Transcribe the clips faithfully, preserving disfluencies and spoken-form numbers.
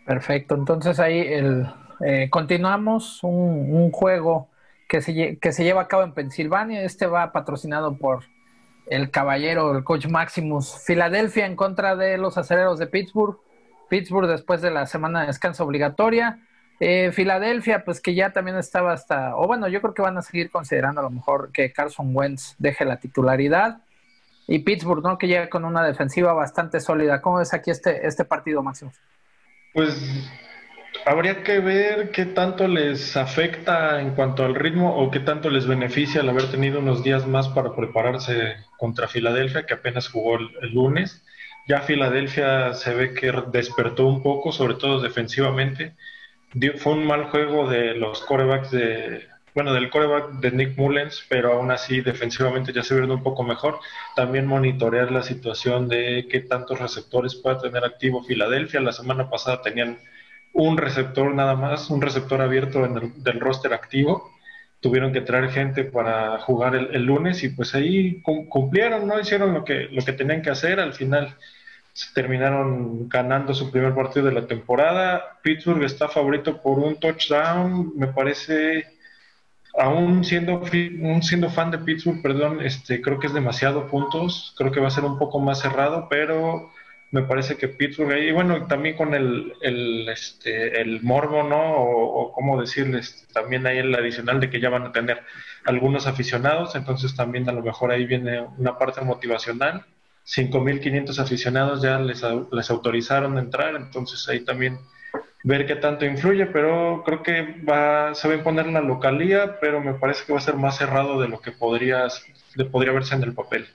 Perfecto, entonces ahí el, eh, continuamos un, un juego que se, lle- que se lleva a cabo en Pensilvania. Este va patrocinado por el caballero, el coach Maximus. Filadelfia en contra de los acereros de Pittsburgh. Pittsburgh después de la semana de descanso obligatoria. Eh, Filadelfia, pues que ya también estaba hasta, o bueno, yo creo que van a seguir considerando a lo mejor que Carson Wentz deje la titularidad. Y Pittsburgh, ¿no? Que llega con una defensiva bastante sólida. ¿Cómo ves aquí este, este partido, Maximus? Pues habría que ver qué tanto les afecta en cuanto al ritmo o qué tanto les beneficia el haber tenido unos días más para prepararse contra Filadelfia, que apenas jugó el, el lunes. Ya Filadelfia se ve que despertó un poco, sobre todo defensivamente. Dio- fue un mal juego de los corebacks de, bueno, del coreback de Nick Mullens, pero aún así defensivamente ya se vieron un poco mejor. También monitorear la situación de qué tantos receptores pueda tener activo Filadelfia. La semana pasada tenían un receptor nada más, un receptor abierto en el, del roster activo. Tuvieron que traer gente para jugar el, el lunes y pues ahí cum- cumplieron, ¿no? Hicieron lo que, lo que tenían que hacer. Al final terminaron ganando su primer partido de la temporada. Pittsburgh está favorito por un touchdown, me parece, aún siendo, aún siendo fan de Pittsburgh, perdón, este, creo que es demasiado puntos, creo que va a ser un poco más cerrado, pero me parece que Pittsburgh ahí, bueno, también con el, el, este, el morbo, ¿no? O, o cómo decirles, también hay el adicional de que ya van a tener algunos aficionados, entonces también a lo mejor ahí viene una parte motivacional. cinco mil quinientos aficionados ya les, les autorizaron a entrar, entonces ahí también ver qué tanto influye, pero creo que va, se va a imponer la localía, pero me parece que va a ser más cerrado de lo que podría, de, podría verse en el papel.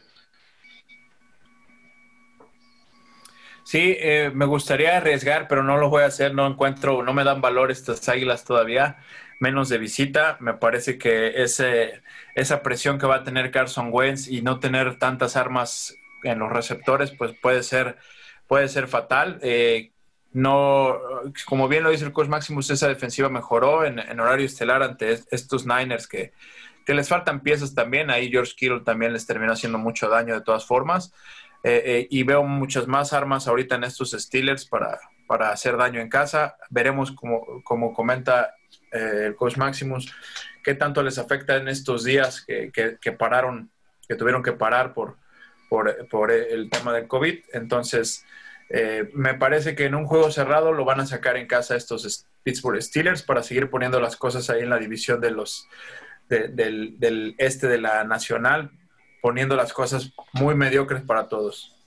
Sí, eh, me gustaría arriesgar, pero no lo voy a hacer. No encuentro, no me dan valor estas águilas todavía, menos de visita. Me parece que ese, esa presión que va a tener Carson Wentz y no tener tantas armas en los receptores, pues puede ser, puede ser fatal. Eh, no, como bien lo dice el coach Maximus, esa defensiva mejoró en, en horario estelar ante estos Niners que, que les faltan piezas también. Ahí George Kittle también les terminó haciendo mucho daño de todas formas. Eh, eh, y veo muchas más armas ahorita en estos Steelers para, para hacer daño en casa. Veremos, como, como comenta eh, el coach Maximus, qué tanto les afecta en estos días que, que, que pararon, que tuvieron que parar por, por, por el tema del COVID. Entonces, eh, me parece que en un juego cerrado lo van a sacar en casa estos Pittsburgh Steelers para seguir poniendo las cosas ahí en la división de los, de, del, del este de la Nacional, poniendo las cosas muy mediocres para todos.